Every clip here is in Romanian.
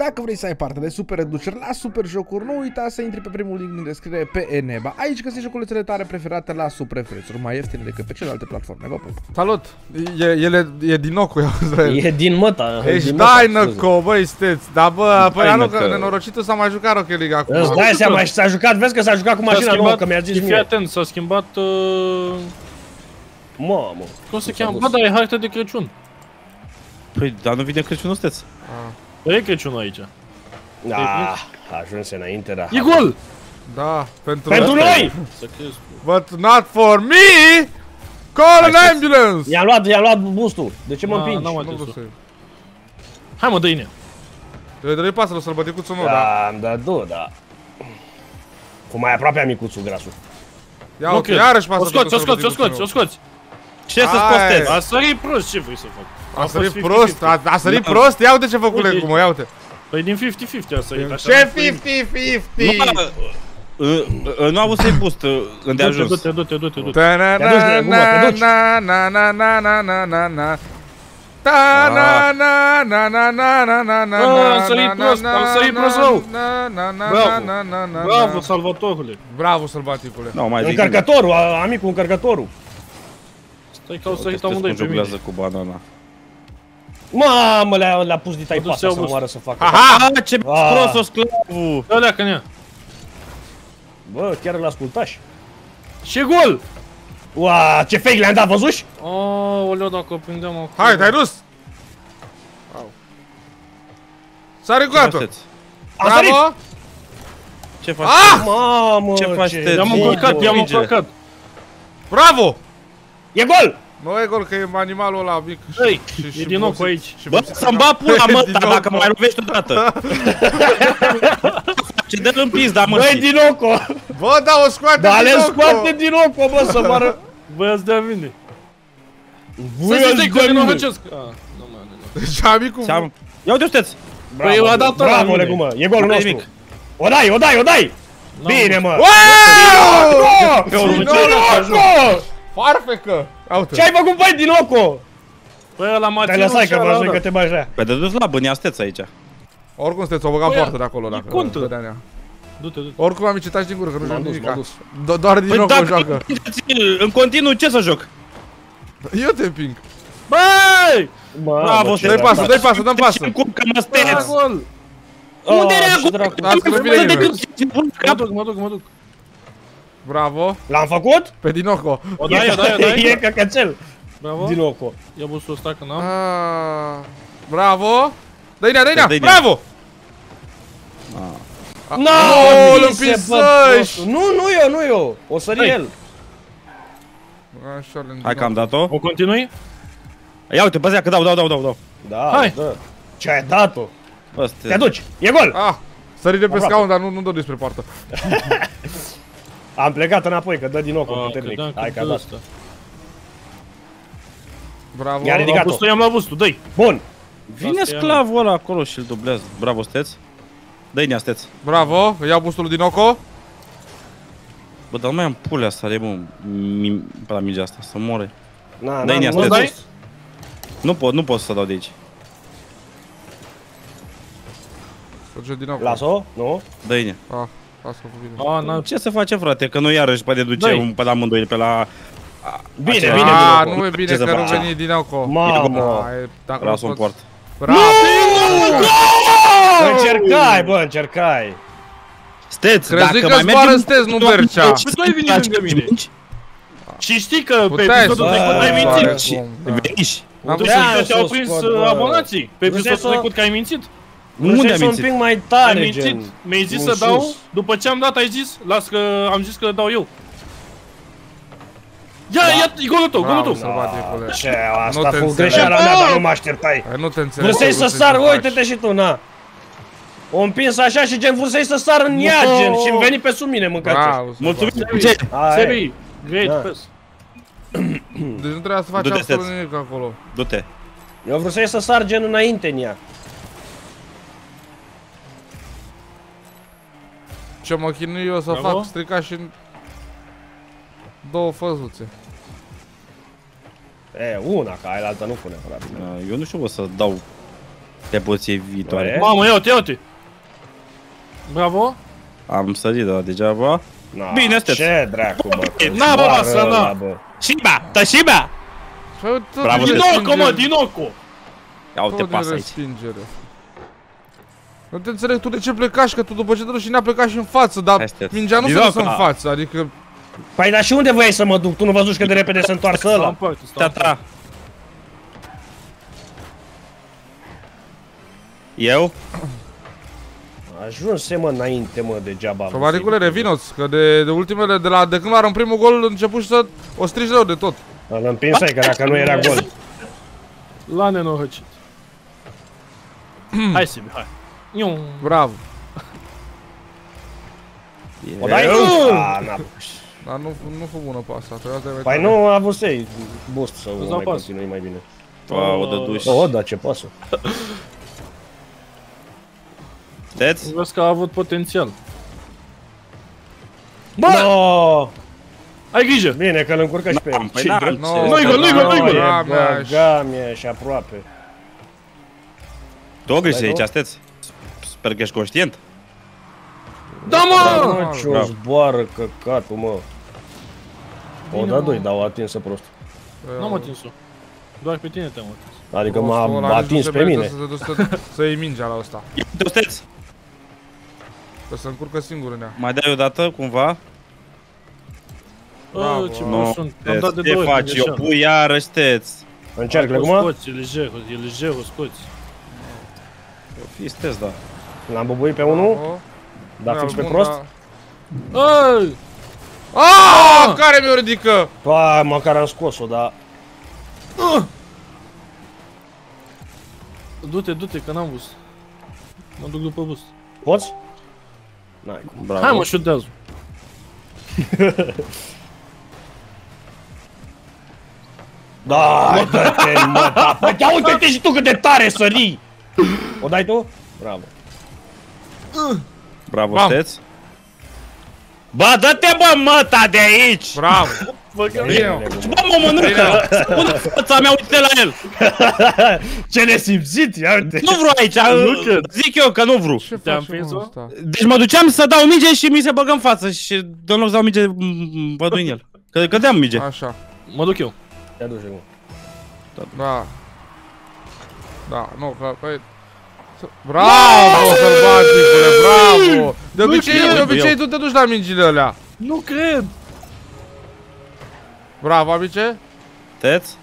Dacă vrei să ai parte de super reduceri la super jocuri, nu uita să intri pe primul link din descriere pe Eneba. Aici găsești joculețele tale preferate la super prețuri, mai ieftine decât pe celelalte platforme. Vă pup! Salut! E Dinoco, E din măta. Ești Dinoco, băi, steți. Dar bă, păi anul că nenorocitul s-a mai jucat Rocket League acum. Îți dai seama și s-a jucat, vezi că s-a jucat cu mașina nouă, că mi-a zis mie. Fii atent, s-a schimbat... Mamă. Cum se cheamă? Bă, dar e hartă de Crăciun. Păi, dar nu vine Crăciunul, steți. Bă, e Crăciunul aici. Da, ajunse înainte, da. E gol! Da, Pentru noi! Să crezi. But not for me! Call an ambulance! I-am luat boost-ul. De ce mă împingi? N-am atins. Hai mă, dă-i-ne. Trebuie pasă la sălbăticuțul meu, da? Da, da. Cum mai aproape a micuțul grasul. Ia uite, iarăși pasă O scoți. Ce să scoți? A sărit prost, ce vrei să fac? A sărit prost, a sărit prost? Ia uite ce făcule cu mă, ia uite. Păi din 50-50 a sărit așa. Ce 50-50? Nu am avut să-i boost îndeajuns. Du-te. Am sărit prost rău. Bravo, salvatorule. Bravo, sălbaticule. Încărcătorul, amicul încărcătorul. Stai că au sărit amândoi pe mine. Cu banana. Mamă, le-a pus ditai pasta să moară să facă. Aha, ce prost o sclavul! Ălea că nea. Bă, chiar îl ascultași. Și gol! Ua, ce fake le-am dat, văzuși? Aoleu, dacă o prindeam acolo. Hai, te-ai dus! S-a regulat-o! Bravo! Ce faci? Mamă, ce faci? I-am încurcat. Bravo! E gol! Nu e gol, că e animalul ăla mic. Ei, e din nou cu aici. Bă, să-mi bat pula, mă, dacă mă mai lovești odată. Ce dă în pizda, mă, băi, Dinoco! Bă, da, o scoate Dinoco! Da, le scoate Dinoco, bă, să moară! Băi, ați de-a mine. Să stai, că nu răcesc. Deci amicul... Ia uite, uiteți! Băi, eu a dat-o la mine. Bravo, e golul nostru. O dai! Bine, mă! Dinoco! Farfecă! Ce-ai făcut, băi, Dinoco? Păi ăla m-a ținut și ăla. Te-ai lăsat că vă că te bagi rea. Păi de-dus la bănia steți aici. Oricum steți, o băgam poartă de acolo, dacă contă. Du-te. Oricum am icitat din gură, că nu joc nimica. dus. Doar Dinoco joacă. În continuu, ce să joc? Eu te împing. Băi! Bravo, dă-i pasă, dăm pasă. Cum că mă steți? Unde era cu... Lasă că nu vine nimeni. Mă duc. Bravo. L-am făcut? Pe Dinoco. O dai. E căcățel. Bravo. Dinoco. Ia busul ăsta că n-am. Bravo. Dă-i-nea. Bravo. Nu, îl împins să-și. Nu eu. O sări el. Hai că am dat-o. O continui? Ia uite, băzea că dau. Da, hai. Ce ai dat-o? Te duci, e gol! Sări de pe scaun, dar nu dă despre poartă. Am plecat înapoi, că dă din nou cu puternic. Hai că a dat. Bravo. I-a ridicat-o. I-am luat bustul, dă-i. Bun. Vine sclavul ăla acolo și îl dublează. Bravo, steți. Dă-i-nea, steți. Bravo, iau bustul lui Dinoco. Bă, dar nu mai am pulea să are, mă, pe la mingea asta, să moare. Dă-i-nea, steți. Nu pot să dau de aici. Las-o? Nu? Dă-i-nea. Ce să face, frate? Că noi iarăși poate duce pe la amândoi pe la... Bine, nu e bine că nu veni Dinoco. Mamă! Las-o în poartă. Bravo! Încercai! Steți, dacă mai mergem... Steți, nu Bercea. Și tu ai venit lângă mine. Și știi că pe episodul trecut ai mințit. Veniși. Tu știi că te-au prins abonații. Pe episodul trecut că ai mințit. Unde am mințit? Un pic mai tare, gen. Mi-ai zis să dau, după ce am dat ai zis, las că am zis că dau eu. Ia, e golul tău, Ce, asta a fost greșeala mea, dar nu mă așteptai. Nu te înțeleg. Vrei să sar, uite-te și tu, na. O împins așa și gen vrei să sar în ea, gen, și-mi veni pe sub mine, mâncați. Mulțumim, Sebi, great pass. Deci nu trebuia să faci absolut nimic acolo. Du-te. Eu vreau să sar gen înainte în ea. Ce mă chinui eu să fac strica și două făzuțe. Una, ca aia alta nu pune frate. Eu nu știu, o să dau de poziție viitoare. Mamă, ia-te! Bravo! Am sărit, dar degeaba. Bine, sunteți. Ce dracu, bă. Na, bă, asta, na! Shiba! Toshiba! Bravo, Dinoco, mă, Dinoco! Ia uite pas aici. Nu te înțeleg tu de ce plecași, că tu după ce te duci și ne-a plecat și în față, dar mingea nu se dusă în față, adică... Păi, dar și unde voiai să mă duc? Tu nu văzuși cât de repede se întoarce ăla? Tata. Eu? Ajunse, mă, înainte, mă, degeaba. Somaricule, revinoți, că de ultimele, de când luară în primul gol, început să o strigi rău de tot. Îl împinsai, că dacă nu era gol. La nenorocit. Hai, Sibi, hai. Bravo. O dai? Dar nu fu bună pasa. Păi nu a avut să-i boost să mai continui mai bine. O dă duș. O, da, ce pasă. Vedeți? Vezi că a avut potențial. Bă! No! Ai grijă! Bine că îl încurcă și pe el. Nu-i gol, nu-i gol, nu-i gol! Băgamie și aproape. Tu o grijă aici, asteți? Sper că ești conștient. Da, mă! Ce-o zboară căcatul, mă. O, da, doi, dar o atinsă prost. N-am atins-o. Doar pe tine te-am atins. Adică m-a atins pe mine. Să iei mingea la ăsta. Ia-te, osteți! Că se încurcă singur în ea. Mai dai o dată, cumva? Ce bun sunt. Am dat de ce două faci? Eu pui iarăși, steți. Încearcă acum? Scoți, e lejer, o scoți. Fii steți, da. L-am bubuit pe unul. Da, fix pe prost. Aaaa! Care mi-o ridică? Păi, măcar am scos-o, dar... Du-te, că n-am boost. Mă duc după boost. Poți? N-ai cum. Bravo. Hai, mă, șutează. Da, dă-te, mă, da. Păi, ia uite-te și tu cât de tare sării! O dai tu? Bravo. Bravo, steți. Bă, dă-te, bă, măta de aici! Bravo! Bă, mă mănâncă! Spune făța mea, uite la el! Ce nesimțit, ia uite! Nu vreau aici, zic eu că nu vreau. Ce faci cu ăsta? Deci mă duceam să dau minge și mi se băgă în față și în loc să dau minge, vă duc în el. Că cădeam minge. Așa. Mă duc eu. Te duci, mă. Da. Da, nu, că... Bravo, sălbaticule, bravo! De obicei tu te duci la mingile alea. Nu cred! Bravo, amice! Teți?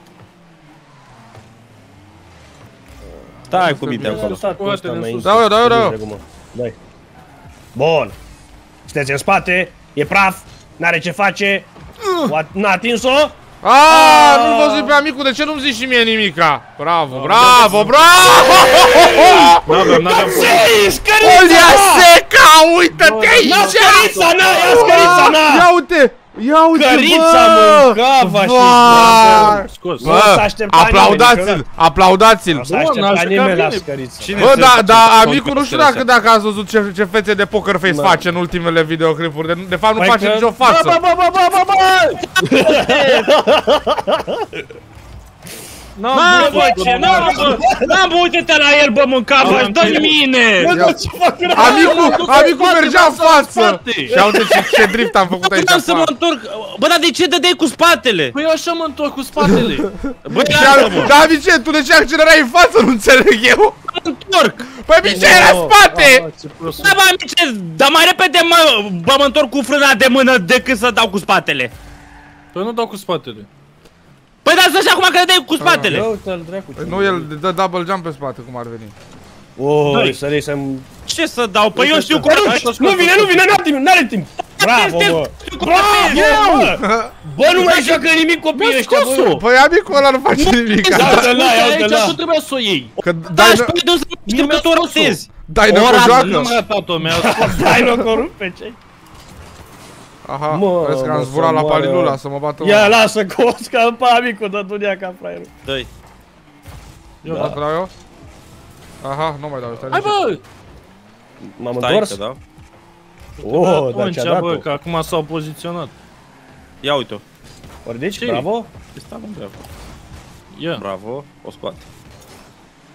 Stai cu minte acolo. Da. Dai. Bun. Sunteți în spate, e praf, n-are ce face. N-a atins-o. Aaaa, nu-l văzui pe amicul, de ce nu-mi zici și mie nimica? Bravo, bravo, bravo! N-aveam Olia seca, uită-te aici! Ia scărița, na, ia scărița, na! Ia uite! Ia uite, Cărița mâncava și bă, aplaudați-l! să aștepta nimeni la scăriță. Bă, da, amicul nu știu dacă ați văzut ce fețe de poker face face în ultimele videoclipuri. De fapt nu face nicio față. N-am bă, uite-te la el, bă, mâncava, dă-mi mine! Amicul mergea în față! Și uite ce drift am făcut aici. Să mă întorc, bă, dar de ce dădeai cu spatele? Păi eu așa mă întorc cu spatele. Bă, dar amice, tu de ce accelerai în față, nu înțeleg eu? mă întorc! Păi amice, era în spate! Da, bă, amice, dar mai repede mă întorc cu frâna de mână decât să dau cu spatele. Păi nu dau cu spatele. Păi dați așa acum că dai cu spatele! Nu, el dă double jump pe spate, cum ar veni. Oi, sări să-mi... Ce să dau? Păi eu știu corect! Nu vine, n-are timp! Bravo, bă! Bravo! Bă, nu mai joacă nimic copiii ăștia, bă! Păi amicul ăla nu face nimic! Ia-te-l la, ia-te-l la! Aici tu trebuia să o iei! Da, și pe de unde știu că tu o rotezi! Dai năcă joacă! Nu mi-a dat-o, mi-a scos! Dai năcă rupe, ce? Aha, vezi că am zburat la Palilula să mă bată. Ia, lasă, Cosca, pe amicul, dă dunia ca fraierul. Dă-i. Eu dau eu? Aha, nu mai dau, stai. Hai, bă! M-am întors? Da. Oh, dar ce-a dat-o? Că acum s-au poziționat. Ia uite-o. O ridici? Bravo? Stai, bravo. Ia. Bravo, o scoate.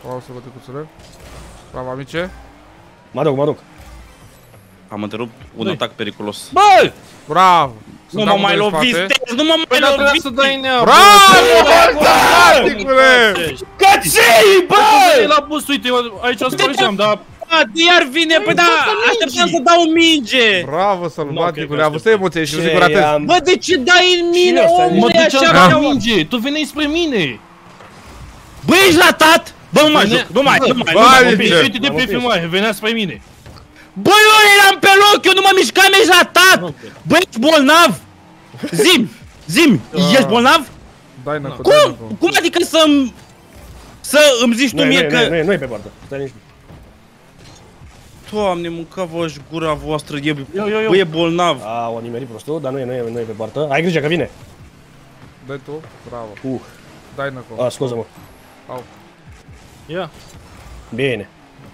Wow, să văd cuțele. Bravo, amice. Mă duc. Am întrerupt un atac periculos. Bă! Bravo! Nu mă mai loviți, nu mă mai loviți! Să dai nea, bravo, tacticule! Căței, bă! La bus, uite, aici o scoregeam, dar... Iar vine, păi da, așteptam să dau minge! Bravo, sălbaticule, a avut emoție și sigur atât. Bă, de ce dai în mine, omule, așa la ca minge? Tu veneai spre mine! Bă, ești latat? Bă, nu mai joc, nu mai. Uite-te pe filmare, venea spre mine. Bă, eu eram pe loc, eu nu mă mișcam, ești latat! Bă, ești bolnav! Zim, ești bolnav? Dai năcă, Cum adică să îmi zici tu mie că... Nu e pe poartă, stai nici. Doamne, mânca-vă-și gura voastră, bă, e bolnav. A, o nimerit prostul, dar nu e pe poartă. Ai grijă că vine. Dai tu, bravo. Dai năcă. A, scuză-mă. Au. Ia. Bine.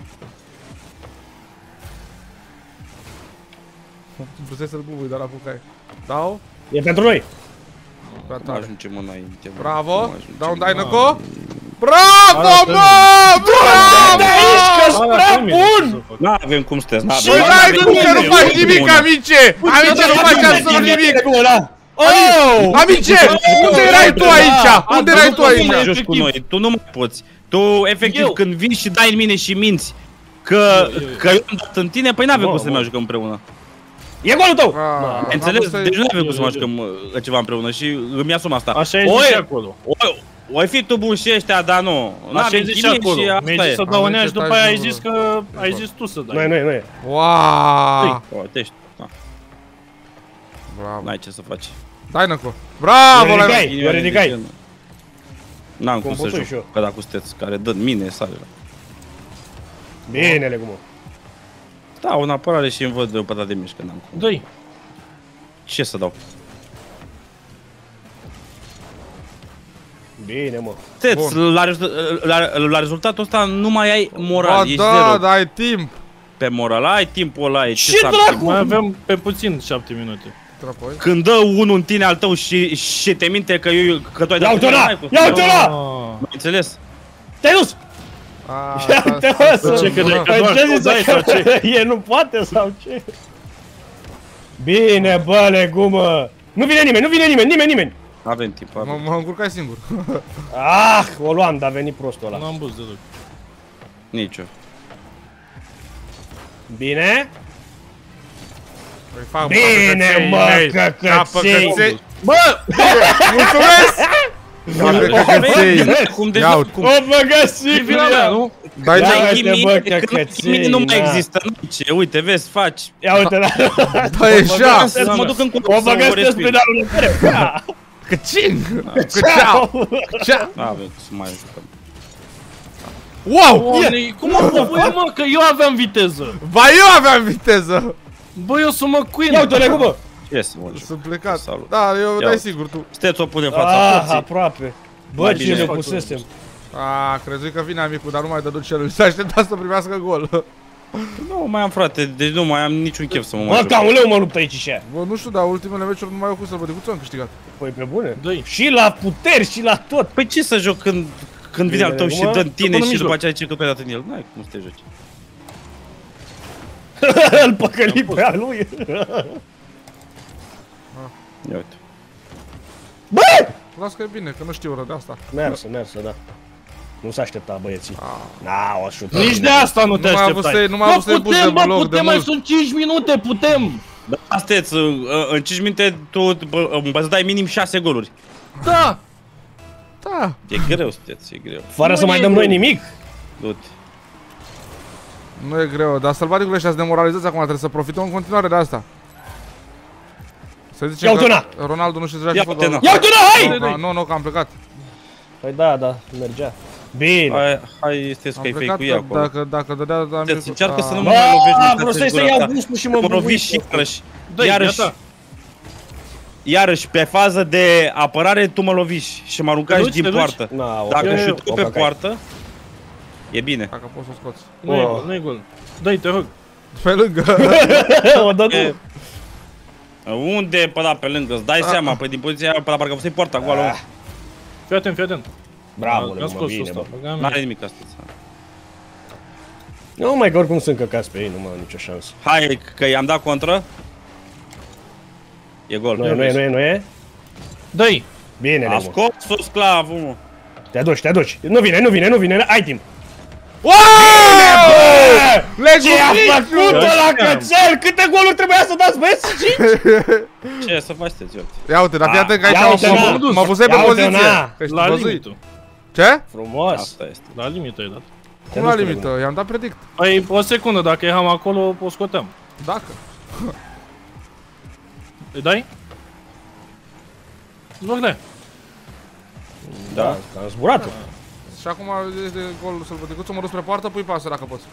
Vrei să-l bubui, dar apucai. Dau. E pentru noi. Nu ajungem înainte. Bravo. Dau un dai năco. Bravo, mă! Bravo! Că-s prea bun! N-avem cum sunteți, n-avem. Și n-ai cum că nu faci nimic, amice! Amice, nu faci absolut nimic! Amice! Unde erai tu aici? Unde erai tu aici? Joci cu noi, tu nu mai poți. Tu, efectiv, când vii și dai în mine și minți că eu am dat în tine, păi n-avem cum să mai jucăm împreună. E golul tău! Înțeles? Deci nu avem cum să mai jucăm ceva împreună și îmi asum asta. Așa e zis acolo. Oi fi tu bun și ăștia, dar nu. Așa e zis acolo. Mi-ai zis să dau în ea și după aia ai zis că ai zis tu să dai. Nu e. Waaaa! Uite, ești. Bravo. N-ai ce să faci. Dai năco. Bravo! Eu ridicai. N-am cum să joc, că dacă sunteți care dă în mine, sare. Bine, legumă. Stau în apărare și îmi văd o pătat de mișcă, n-am cum. Dă-i. Ce să dau? Bine, mă. Teț, la rezultatul ăsta nu mai ai moral, ești da, zero. da, ai timp. Pe moral, ai timpul ăla, e ce dracu? Mai avem pe puțin 7 minute. când dă unul în tine al tău și te minte că tu ai dat... Ia-uite ăla! Ia-uite ăla! M-ai înțeles? Te-ai dus! Ia-uite ăla! Ce credeai că doar tu dai sau ce? E nu poate sau ce? Bine, bă, legumă! Nu vine nimeni! Avem timp, avem. Mă încurcai singur. Ah, o luam, dar a venit prostul ăla. N-am bus deloc. Nici eu. Bine? Bine, mă, căcăței! Bă! Mulțumesc! Cum de O băgăsi, nu? Dai chimie nu mai există. Ce, uite, vezi, faci. Ia uite, da. Da, e șa! Mă duc în O băgăsi pe pedalul în care. Căcing! Ceau! Avem să mai jucăm. Wow! Cum mă voi, mă, că eu aveam viteză. Ba eu aveam viteză! Bă, eu sunt McQueen. Ia uite-le, bă! Ce să mă Sunt plecat. Salut. Da, eu dai sigur tu. Steți o pune în fața porții. Aproape. Bă, ce ne pusesem. Crezui că vine amicul, dar nu mai dădu celui. S-a așteptat să primească gol. Nu mai am, frate, deci nu mai am niciun chef să mă mai Mă, joc. ca un leu mă luptă aici și aia. Bă, nu știu, dar ultimele meciuri nu mai au cum să-l bădicuțu, am câștigat. Păi pe bune? Dă-i. Și la puteri și la tot. Păi ce să joc când vine al tău și dă în tine Tot în și mijloc. după aceea ce că pe dat în el? N-ai cum să te joci. Îl păcăli pe a lui. Ia uite. Bă! Las că e bine, că nu știu rău de asta. Mersă, da. Nu s-a aștepta băieții. N-au ajutat. Nici de asta nu te așteptai. Nu mai avut buză de loc de putem, mai mult. sunt 5 minute, putem. Da, stați, în 5 minute tu îți dai minim 6 goluri. Da. Da. E greu, stați, e greu. Fără să mai dăm noi nimic. Du-te. Nu e greu, dar sălbaticul ăștia sunt demoralizați acum, trebuie să profităm în continuare de asta. Să zicem că Ronaldo nu știe să joace fotbal. Ia uite-o, hai! Nu, că am plecat. Păi da, mergea. Bine. Hai, stați că ai fake-ul acolo. Dacă dădea de amicul... Încearcă să nu mă mai lovești. Vreau să iau gustul și mă lovești și iarăși. Iarăși, pe fază de apărare, tu mă loviși și mă aruncași din poartă. Dacă șutăm pe poartă, e bine. Dacă poți să o scoți. Nu e gol. Dă-i, te rog. Pe lângă. O dă tu. Unde pe la pe lângă? Îți dai seama, păi din poziția aia pe la parcă fusei poarta goală. Fii atent. Bravo, Legumă, bine, bă. N-are nimic asta. Nu mai că oricum sunt căcați pe ei, nu mai au nicio șansă. Hai, că i-am dat contră. E gol. Nu e? Dă-i! Bine, Legumă. A scos sclavul, mă. Te aduci. Nu vine, ai timp. Wow! Ce a făcut ăla cățel? Câte goluri trebuia să dați, băieți? 5? Ce să faci, te-ți Ia uite, dar fii atent că aici mă pusei pe poziție. La limită. Ce? Frumos. Asta este. La limită ai dat. Cum la limită? I-am dat predict. Păi o secundă, dacă eram acolo, o scoteam. Dacă. Îi dai? Zvârle. Da, am zburat-o. Și acum este golul sălbăticuțul, mă duc spre poartă, pui pasă dacă poți.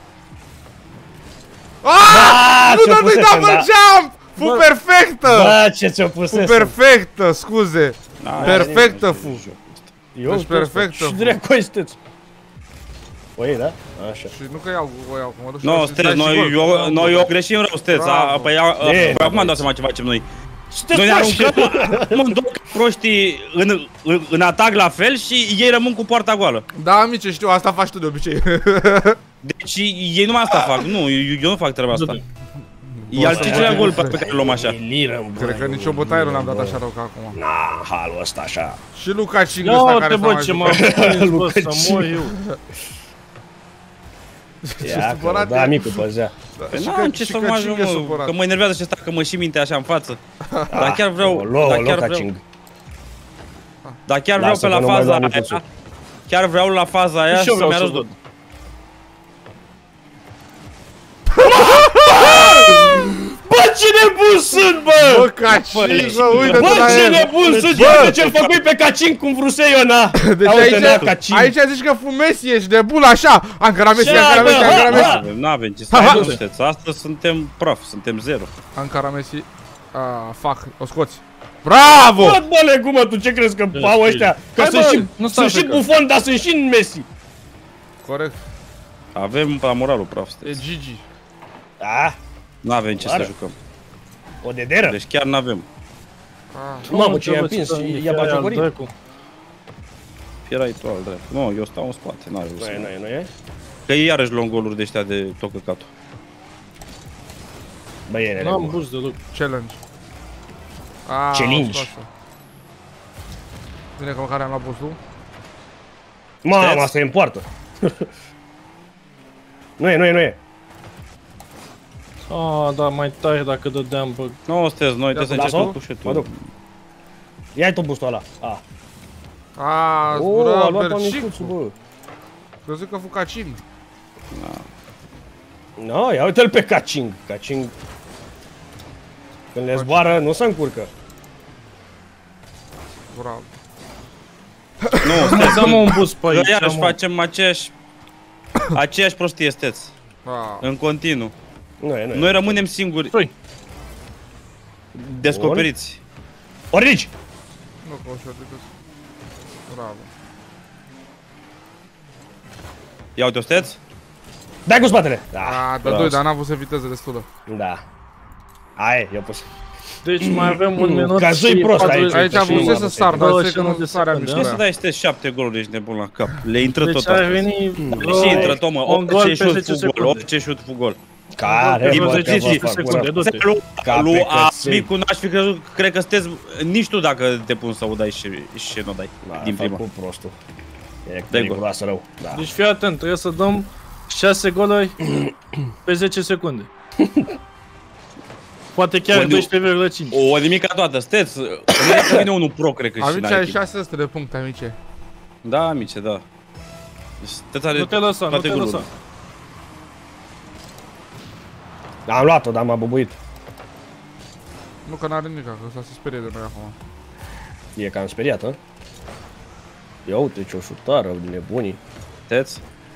Aaaa! Nu dă-i double jump! Fu perfectă! Bă, ce ți-o pusese? Fu perfectă, scuze. Perfectă fu. Deci perfectă. Și dracu-i stăți. O iei, da? Așa. Și nu că iau, că mă duc și... Nu, Steț, noi o greșim rău, Steț. Păi acum am dat seama ce facem noi. Noi ne aruncăm amândouă proștii în atac la fel și ei rămân cu poarta goală. Da, amice, știu, asta faci tu de obicei. Deci ei numai asta fac, nu, eu nu fac treaba asta. E al 5-lea gol pe care îl luăm așa. Cred că nicio bătaie nu le-am dat așa rău ca acum. Na, halul ăsta așa. Și Luca Cingă ăsta care s-a mai jucat. Bă, ce mă să mor eu. Ia că da, micul păzea. N-am ce să mă ajung, că mă enervează și ăsta, că mă și minte așa în față. Dar chiar vreau, dar chiar vreau pe la faza aia. Chiar vreau la faza aia să-mi arăt tot. Bă, ce nebun sunt, bă! Bă, Cacingă, uite-te la el! Bă, ce nebun sunt! Uite ce-l făcui pe Cacing cum vrusei eu, na! Deci aici zici că Messi, ești de bul așa! Ankara Messi, Ankara Messi, Ankara Messi! N-avem ce să faceți, astăzi suntem praf, suntem zero. Ankara Messi... Fuck, o scoți. Bravo! Bă, Legumă, tu ce crezi că au ăștia? Că sunt și Buffon, dar sunt și Messi! Corect. Avem la moralul praf, e Gigi. Da? N-avem ce să jucăm. O dederă? Deci chiar n-avem. Mamă, ce i-am prins, i-a bagiocorit. Fierai tu al drept. Nu, eu stau în spate, n-are vrut să... Nu e? Că ei iarăși luăm goluri de ăștia de tot căcatul. Băiene, n-am boost deloc. Challenge. Challenge. Bine că măcar am luat boost-ul. Mamă, asta e în poartă. Nu e. Da, mai tare dacă dădeam, bă. Nu, Steț, noi trebuie să încercăm cu și tu. Mă duc. Ia-i tot boostul ăla. Zbura a luat Bercicu, bă. Crezi că fu Cacing. No, ia uite-l pe Cacing. Cacing... Când le zboară, nu se încurcă. Bravo. Nu, Steț, dăm un boost pe aici. Iarăși facem aceeași prostie, Steț. În continuu. Noi rămânem singuri. Descoperiți. Orici! Nu pot să decât. Bravo. Ia uite-o, Steț. Dai cu spatele! Da, doi, dar n-am avut să viteză destulă. Da. Aia, i-a pus. Deci mai avem un minut și prost aici. Aici am vrut să sar, dar zic că nu sarea mișto. Ce să dai, Steț, 7 goluri, ești nebun la cap. Le intră tot asta. Și intră, Tomă, orice șut fu gol. Care? Lui Amicu n-aș fi crezut, cred că sunteți nici tu dacă te pun să o dai și nu dai din prima. Cu prostul. E periculoasă rău. Deci fii atent, trebuie să dăm 6 goluri pe 10 secunde. Poate chiar 12,5. O nimica toată, Steț, vine unul pro, cred că și Amice ai 600 de puncte, amice. Da, amice, da. Steț are nu te lăsa, nu te lăsa. Am luat-o, dar m-a bubuit. Nu că n-are nimic, că s-a sperie de noi acum. E cam speriat, hă? Ia uite ce o șutară de nebunii. Steț?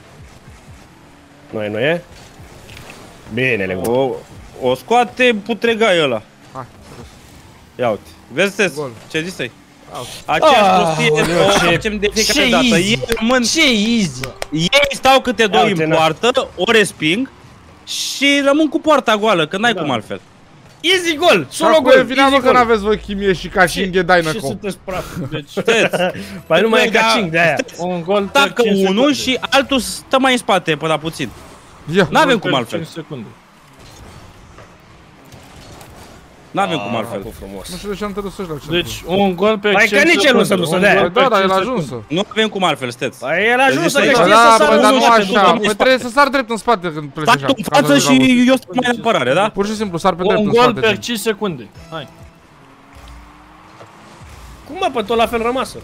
Nu e? Bine, Legumă. O scoate putregai ăla. Hai, ia uite. Vezi, Steț? Ce zis-ai? Aceeași prostie o facem de fiecare dată. Ce easy! Ei stau câte doi în poartă, o resping și rămân cu poarta goală, că n-ai cum altfel. Easy gol! Solo gol! Vina, mă, că n-aveți voi chimie și Kaching e Dynamo. Ce sunteți praf? Deci, Păi nu mai e Kaching de aia. un gol Tacă unul și altul stă mai în spate până puțin. N-avem cum altfel. N-avem cum altfel. Nu știu de ce am te dus ăștia. Deci, un gol pe 5 secunde. Păi că nici el nu s-a dus de aia. Da, el a ajuns. Nu avem cum altfel, steți. Păi el a ajuns să știe Da, să bă, dar sară nu așa. Păi trebuie să sar drept în spate când pleci așa. Fac tu în față și eu stau mai în apărare, da? Pur și simplu, sar pe drept un în gol spate. pe 5 secunde. Hai. Cum mă, pe tot la fel rămasă?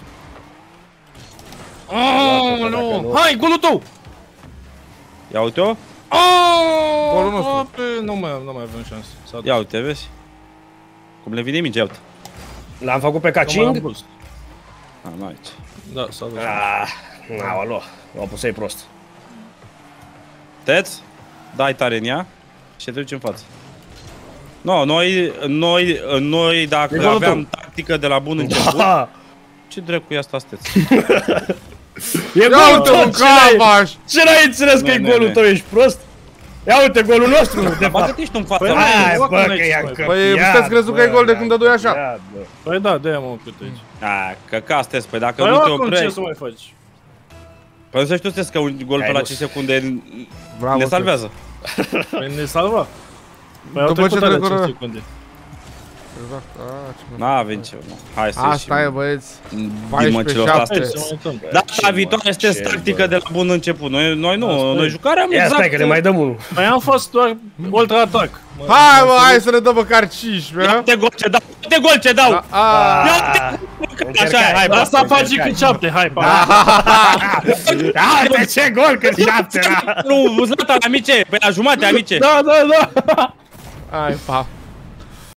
Nu. Hai, golul tău! Ia uite-o. Golul nostru. Nu mai avem șansă. Ia uite, vezi? Cum le vine minge, ia uite. L-am făcut pe Kaching? Nu aici. Da, s-a dus. Aolo, o pusei prost. Teț, dai tare în ea și te duci în față. No, noi dacă aveam tactică de la bun început, ce dracu e asta, Steț? E golul tău, ce n-ai înțeles că e golul tău, ești prost? Ia uite golul nostru, de fapt. Bă, cât ești în față? Hai, bă, că i-a încăpiat. Păi, puteți crezut că e gol de când dă-doi așa. Păi da, de-aia mă ocup aici. Căca, Steț, păi dacă Păi nu te acum ce oprești... să mai faci? Păi nu să știu, Steț, că un gol pe la 5 secunde ne salvează. Păi ne salva. Păi au După ce trecut alea 5 trecură. secunde. N-avem ce, mă. Hai să ieșim. Asta e, băieți. Din măcilor 14-7. astea. Data viitoare este tactică de la bun început. Noi nu, noi jucarea am Ia exact. stai că ne mai dăm unul. Păi am fost doar ultra-atac. Hai, bă, hai să ne dăm măcar 15, Ia te gol ce dau, te gol ce dau. Așa, hai, bă. Asta face cât 7, hai, pa. Hai, de ce gol cât 7? Nu, Zlatan, amice, pe la jumate, amice. Da. Hai, pa.